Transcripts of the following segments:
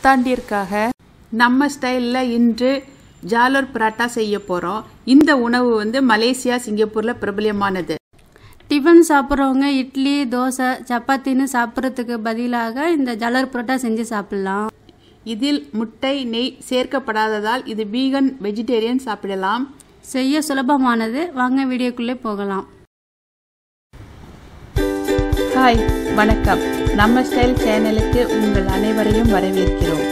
புத்தாண்டிற்காக நம்ம ஸ்டைலில் இன்று ஜாலர் பராட்டா செய்ய போகிறோம். இந்த உணவு வந்து மலேசியா, சிங்கப்பூரில் பிரபலியமானது. டிஃபன் சாப்பிட்றவங்க இட்லி, தோசை, சப்பாத்தின்னு சாப்பிட்றதுக்கு பதிலாக இந்த ஜாலர் பரோட்டா செஞ்சு சாப்பிடலாம். இதில் முட்டை, நெய் சேர்க்கப்படாததால் இது வீகன், வெஜிடேரியன் சாப்பிடலாம். செய்ய சுலபமானது. வாங்க வீடியோக்குள்ளே போகலாம். ஹாய், வணக்கம். நம்ம ஸ்டைல் சேனலுக்கு உங்கள் அனைவரையும் வரவேற்கிறோம்.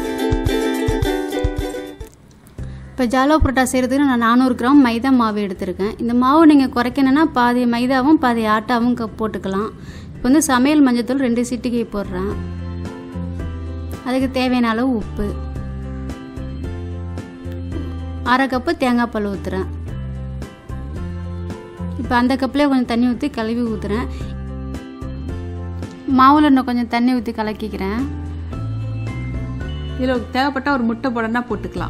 இப்போ ஜாலோ பரோட்டா செய்கிறதுக்கு நான் 400 கிராம் மைதா மாவு எடுத்திருக்கேன். இந்த மாவு நீங்கள் குறைக்கணுன்னா பாதி மைதாவும் பாதி ஆட்டாவும் போட்டுக்கலாம். இப்போ வந்து சமையல் மஞ்சத்தூள் 2 சிட்டிகை போடுறேன். அதுக்கு தேவையான அளவு உப்பு, 1/2 கப்பு தேங்காய் பால் ஊற்றுறேன். இப்போ அந்த கப்லேயே கொஞ்சம் தண்ணி ஊற்றி கழுவி ஊற்றுறேன். மாவில் இன்னும் கொஞ்சம் தண்ணி ஊற்றி கலக்கிக்கிறேன். இதில் தேவைப்பட்டால் ஒரு முட்டை போடனா போட்டுக்கலாம்.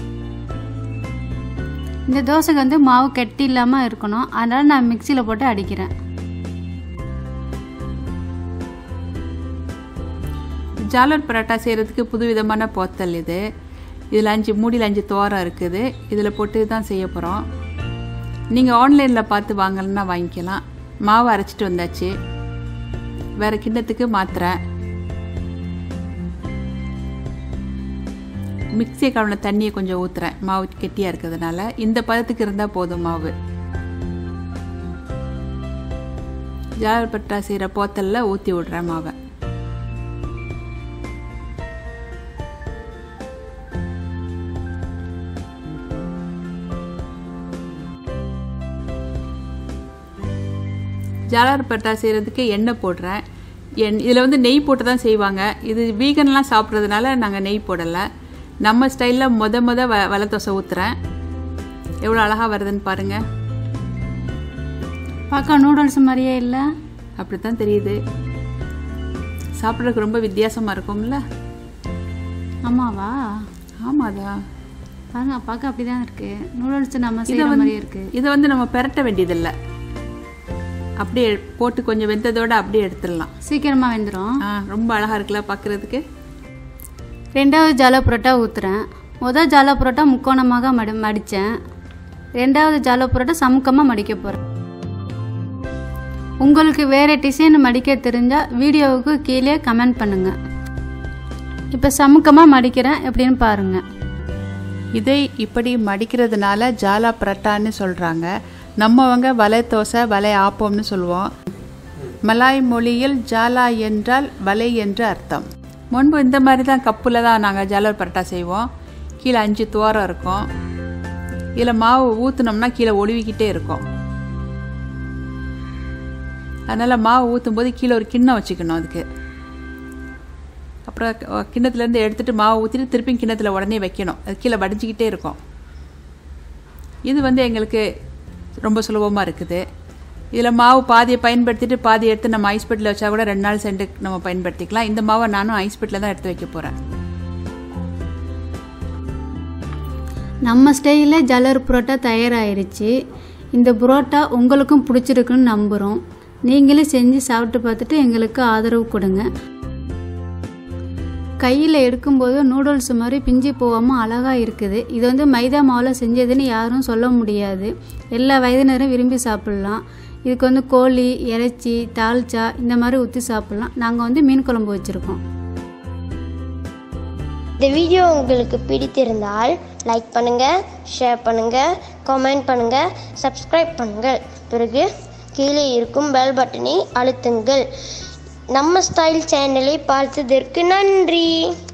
இந்த தோசைக்கு வந்து மாவு கட்டி இல்லாமல் இருக்கணும், அதனால் நான் மிக்சியில் போட்டு அடிக்கிறேன். ஜாலர் பரோட்டா செய்கிறதுக்கு புதுவிதமான போத்தல் இது. இதில் 5 மூடியில் 5 துவாரம் இருக்குது. இதில் போட்டு தான் செய்ய போகிறோம். நீங்கள் ஆன்லைனில் பார்த்து வாங்கலன்னா வாங்கிக்கலாம். மாவு அரைச்சிட்டு வந்தாச்சு. வேறு கிண்ணத்துக்கு மாத்துறேன். மிக்ஸி கவன தண்ணியை கொஞ்சம் ஊற்றுறேன். மாவு கெட்டியாக இருக்கிறதுனால இந்த பதத்துக்கு இருந்தால் போதும் மாவு. ஜாலர் பரோட்டா செய்கிற போத்தலில் ஊற்றி விடுறேன் மாவை. ஜாலர் பரோட்டா செய்கிறதுக்கு எண்ணெய் போடுறேன். இதில் வந்து நெய் போட்டு தான் செய்வாங்க. இது வீகன்லாம் சாப்பிட்றதுனால நாங்கள் நெய் போடலை. நம்ம ஸ்டைலில் மொத வலை தோசை ஊற்றுறேன். எவ்வளோ அழகாக வருதுன்னு பாருங்கள். பார்க்க நூடுல்ஸ் மாதிரியே இல்லை? அப்படி தான் தெரியுது. சாப்பிட்றதுக்கு ரொம்ப வித்தியாசமாக இருக்கும்ல? ஆமாவா? ஆமாதா. பாருங்க, பார்க்க அப்படி தான் இருக்குது. நூடுல்ஸ் நம்ம செய்கிற மாதிரியே இருக்குது. இதை வந்து நம்ம பெரட்ட வேண்டியதில்லை. அப்படியே போட்டு கொஞ்சம் வெந்ததோடு அப்படியே எடுத்துடலாம். சீக்கிரமாக வெந்துடும். ரொம்ப அழகாக இருக்குல்ல பார்க்குறதுக்கு. 2வது ஜாலோ பரோட்டா ஊற்றுறேன். முதல் ஜாலோ பரோட்டா முக்கோணமாக மடித்தேன். 2வது ஜாலோ பரோட்டா சமுக்கமாக மடிக்க போகிறேன். உங்களுக்கு வேறு டிசைன் மடிக்க தெரிஞ்சால் வீடியோவுக்கு கீழே கமெண்ட் பண்ணுங்கள். இப்போ சமுக்கமாக மடிக்கிறேன், எப்படின்னு பாருங்கள். இதை இப்படி மடிக்கிறதுனால ஜாலா பரோட்டான்னு சொல்கிறாங்க. நம்மவங்க வலை தோசை, வலை ஆப்பம்னு சொல்லுவோம். மலாய் மொழியில் ஜாலா என்றால் வலை என்று அர்த்தம். முன்பு இந்த மாதிரி தான் கப்பில் தான் நாங்கள் ஜாலர் பரோட்டா செய்வோம். கீழே 5 துவாரம் இருக்கும். இதில் மாவு ஊற்றினோம்னா கீழே ஒழுவிக்கிட்டே இருக்கும். அதனால் மாவு ஊற்றும் போது கீழே ஒரு கிண்ணம் வச்சுக்கணும். அதுக்கு அப்புறம் கிண்ணத்துலேருந்து எடுத்துகிட்டு மாவு ஊற்றிட்டு திருப்பி கிண்ணத்தில் உடனே வைக்கணும். அது கீழே வடிஞ்சிக்கிட்டே இருக்கும். இது வந்து எங்களுக்கு ரொம்ப சுலபமாக இருக்குது. இதில் மாவு பாதியை பயன்படுத்திட்டு பாதி எடுத்து நம்ம ஐஸ் பெட்டில் வச்சா கூட 2 நாள் சென்று நம்ம பயன்படுத்திக்கலாம். இந்த மாவை நானும் ஐஸ் பெட்டில் தான் எடுத்து வைக்க போகிறேன். நம்ம ஸ்டைலில் ஜாலர் பரோட்டா தயாராகிருச்சு. இந்த பரோட்டா உங்களுக்கும் பிடிச்சிருக்குன்னு நம்புகிறோம். நீங்களும் செஞ்சு சாப்பிட்டு பார்த்துட்டு எங்களுக்கு ஆதரவு கொடுங்க. கையில் எடுக்கும்போது நூடுல்ஸ் மாதிரி பிஞ்சு போகாமல் அழகாக இருக்குது. இது வந்து மைதா மாவில் செஞ்சதுன்னு யாரும் சொல்ல முடியாது. எல்லா வயதினரும் விரும்பி சாப்பிட்லாம். இதுக்கு வந்து கோழி, இறைச்சி, தால்ச்சா இந்த மாதிரி ஊற்றி சாப்பிட்லாம். நாங்கள் வந்து மீன் குழம்பு வச்சுருக்கோம். இந்த வீடியோ உங்களுக்கு பிடித்திருந்தால் லைக் பண்ணுங்கள், ஷேர் பண்ணுங்கள், கமெண்ட் பண்ணுங்கள், சப்ஸ்கிரைப் பண்ணுங்கள். பிறகு கீழே இருக்கும் பெல் பட்டனை அழுத்துங்கள். நம்ம ஸ்டைல் சேனலை பார்த்ததற்கு நன்றி.